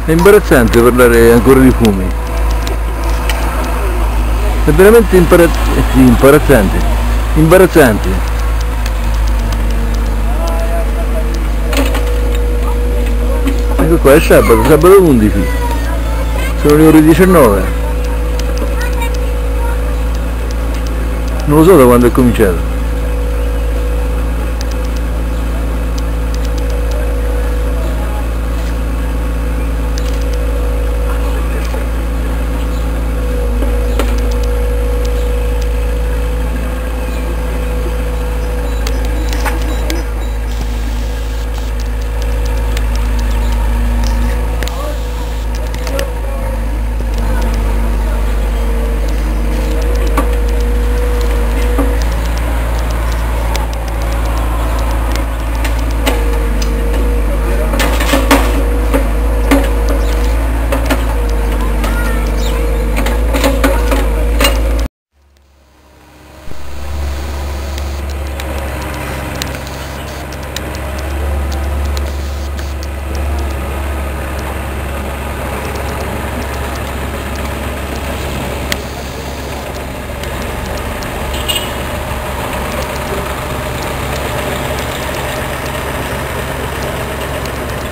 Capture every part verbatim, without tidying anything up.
È imbarazzante parlare ancora di fumi. È veramente impara- sì, imbarazzante. Imbarazzante. Ecco qua, è sabato, sabato undici. Sono le ore diciannove. Non lo so da quando è cominciato.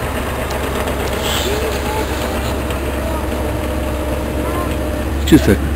Ci sta.